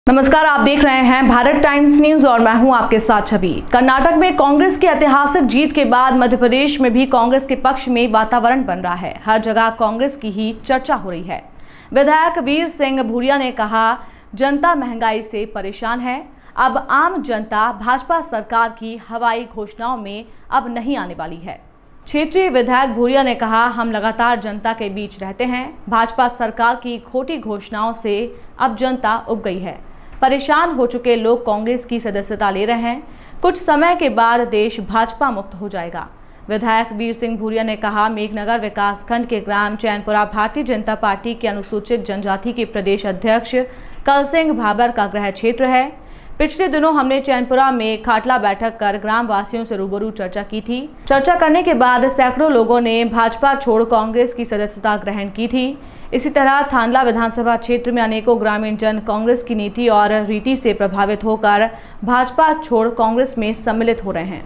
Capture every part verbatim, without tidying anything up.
नमस्कार, आप देख रहे हैं भारत टाइम्स न्यूज और मैं हूं आपके साथ छवि। कर्नाटक में कांग्रेस की ऐतिहासिक जीत के बाद मध्य प्रदेश में भी कांग्रेस के पक्ष में वातावरण बन रहा है। हर जगह कांग्रेस की ही चर्चा हो रही है। विधायक वीर सिंह भूरिया ने कहा, जनता महंगाई से परेशान है। अब आम जनता भाजपा सरकार की हवाई घोषणाओं में अब नहीं आने वाली है। क्षेत्रीय विधायक भूरिया ने कहा, हम लगातार जनता के बीच रहते हैं। भाजपा सरकार की खोटी घोषणाओं से अब जनता उब गई है। परेशान हो चुके लोग कांग्रेस की सदस्यता ले रहे हैं। कुछ समय के बाद देश भाजपा मुक्त हो जाएगा। विधायक वीर सिंह भूरिया ने कहा, मेघनगर विकास खंड के ग्राम चैनपुरा भारतीय जनता पार्टी के अनुसूचित जनजाति के प्रदेश अध्यक्ष कल सिंह भाबर का गृह क्षेत्र है। पिछले दिनों हमने चैनपुरा में खाटला बैठक कर ग्राम वासियों से रूबरू चर्चा की थी। चर्चा करने के बाद सैकड़ों लोगों ने भाजपा छोड़ कांग्रेस की सदस्यता ग्रहण की थी। इसी तरह थानला विधानसभा क्षेत्र में अनेकों ग्रामीण जन कांग्रेस की नीति और रीति से प्रभावित होकर भाजपा छोड़ कांग्रेस में सम्मिलित हो रहे हैं।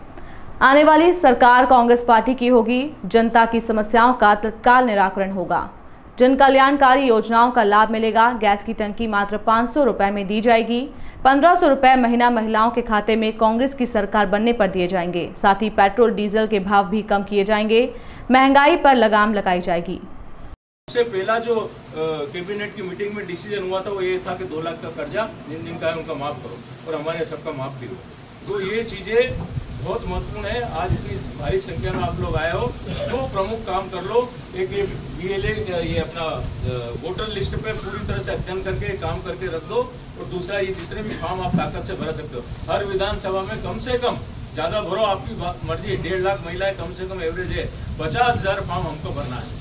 आने वाली सरकार कांग्रेस पार्टी की होगी। जनता की समस्याओं का तत्काल निराकरण होगा। जन कल्याणकारी योजनाओं का लाभ मिलेगा। गैस की टंकी मात्र पाँच सौ रुपए में दी जाएगी। पंद्रह सौ रुपए महीना महिलाओं के खाते में कांग्रेस की सरकार बनने पर दिए जाएंगे। साथ ही पेट्रोल डीजल के भाव भी कम किए जाएंगे। महंगाई पर लगाम लगाई जाएगी। सबसे पहला जो कैबिनेट की मीटिंग में डिसीजन हुआ था वो ये था कि दो लाख का कर्जा जिन जिनका है उनका माफ करो और हमारे सबका माफ करो। तो ये चीजें बहुत महत्वपूर्ण है। आज इतनी भारी संख्या में आप लोग आए हो तो प्रमुख काम कर लो। एक ये बीएलए ये अपना वोटर लिस्ट पे पूरी तरह से अध्ययन करके काम करके रख दो। और दूसरा, ये जितने भी फॉर्म आप ताकत से भर सकते हो, हर विधानसभा में कम से कम, ज्यादा भरो आपकी मर्जी, डेढ़ लाख महिलाएं कम से कम एवरेज है, पचास हजार फॉर्म हमको भरना है।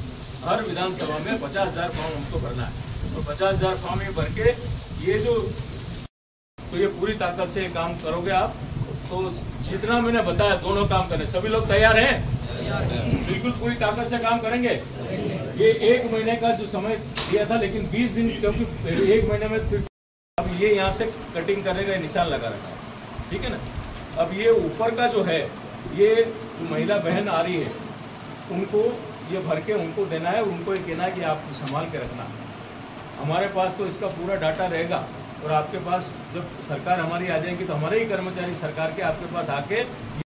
हर विधानसभा में पचास हजार फॉर्म हमको भरना है और पचास हजार फॉर्म ये भर के ये जो तो ये पूरी ताकत से काम करोगे आप। तो जितना मैंने बताया दोनों काम करने, सभी लोग तैयार हैं? बिल्कुल पूरी ताकत से काम करेंगे। ये एक महीने का जो समय दिया था, लेकिन बीस दिन, क्योंकि एक महीने में फिर अब ये यहाँ से कटिंग करने का निशान लगा रखा है, ठीक है ना। अब ये ऊपर का जो है, ये जो महिला बहन आ रही है उनको ये भर के उनको देना है। उनको ये कहना है कि आप संभाल के रखना। हमारे पास तो इसका पूरा डाटा रहेगा और आपके पास जब सरकार हमारी आ जाएगी तो हमारे ही कर्मचारी सरकार के आपके पास आके